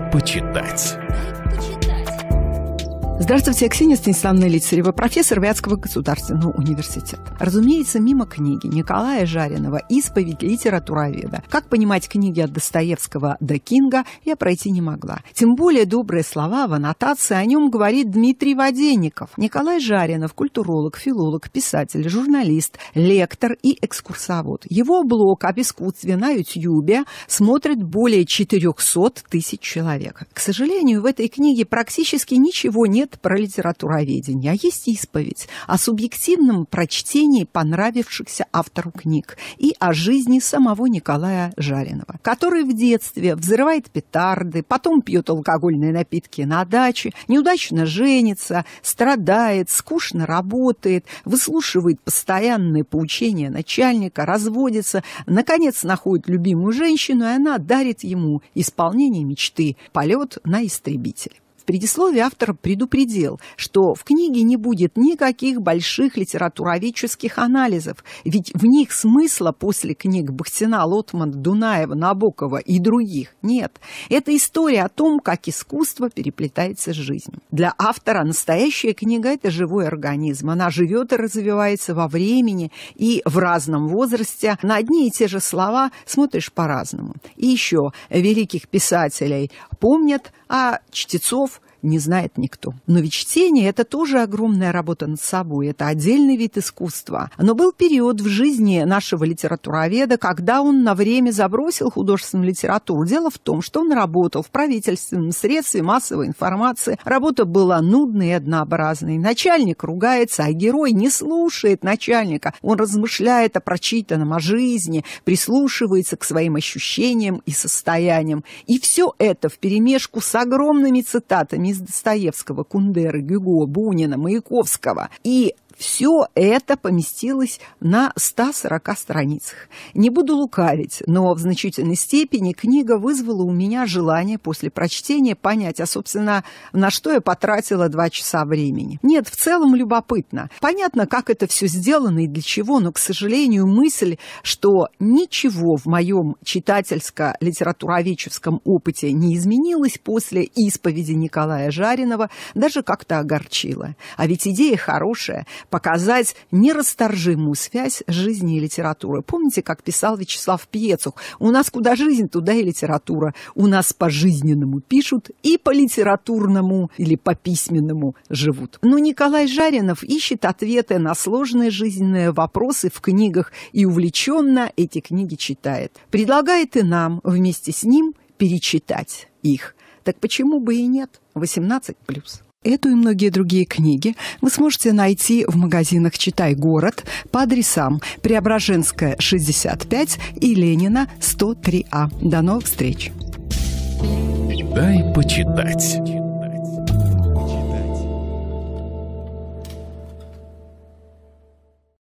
почитать. Здравствуйте, я Ксения Станиславовна Лицарева, профессор Вятского государственного университета. Разумеется, мимо книги Николая Жаренова «Исповедь литературоведа». Как понимать книги от Достоевского до Кинга, я пройти не могла. Тем более добрые слова в аннотации о нем говорит Дмитрий Воденников. Николай Жаренов – культуролог, филолог, писатель, журналист, лектор и экскурсовод. Его блог об искусстве на Ютьюбе смотрит более 400 тысяч человек. К сожалению, в этой книге практически ничего нет про литературоведение, а есть исповедь о субъективном прочтении понравившихся автору книг и о жизни самого Николая Жаренова, который в детстве взрывает петарды, потом пьет алкогольные напитки на даче, неудачно женится, страдает, скучно работает, выслушивает постоянные поучения начальника, разводится, наконец находит любимую женщину, и она дарит ему исполнение мечты – полет на истребителе. В предисловии автор предупредил, что в книге не будет никаких больших литературоведческих анализов, ведь в них смысла после книг Бахтина, Лотмана, Дунаева, Набокова и других нет. Это история о том, как искусство переплетается с жизнью. Для автора настоящая книга – это живой организм. Она живет и развивается во времени и в разном возрасте. На одни и те же слова смотришь по-разному. И еще великих писателей помнят, а чтецов не знает никто. Но ведь чтение – это тоже огромная работа над собой, это отдельный вид искусства. Но был период в жизни нашего литературоведа, когда он на время забросил художественную литературу. Дело в том, что он работал в правительственном средстве массовой информации. Работа была нудной и однообразной. Начальник ругается, а герой не слушает начальника. Он размышляет о прочитанном, о жизни, прислушивается к своим ощущениям и состояниям. И все это вперемешку с огромными цитатами из Достоевского, Кундеры, Гюго, Бунина, Маяковского. И все это поместилось на 140 страницах. Не буду лукавить, но в значительной степени книга вызвала у меня желание после прочтения понять, а, собственно, на что я потратила 2 часа времени. Нет, в целом любопытно. Понятно, как это все сделано и для чего, но, к сожалению, мысль, что ничего в моем читательско-литературоведческом опыте не изменилось после исповеди Николая Жаренова, даже как-то огорчила. А ведь идея хорошая – показать нерасторжимую связь жизни и литературы. Помните, как писал Вячеслав Пьецух? У нас куда жизнь, туда и литература. У нас по-жизненному пишут и по-литературному или по-письменному живут. Но Николай Жаренов ищет ответы на сложные жизненные вопросы в книгах и увлеченно эти книги читает. Предлагает и нам вместе с ним перечитать их. Так почему бы и нет? 18+. Эту и многие другие книги вы сможете найти в магазинах «Читай город» по адресам Преображенская, 65 и Ленина, 103А. До новых встреч! Дай почитать.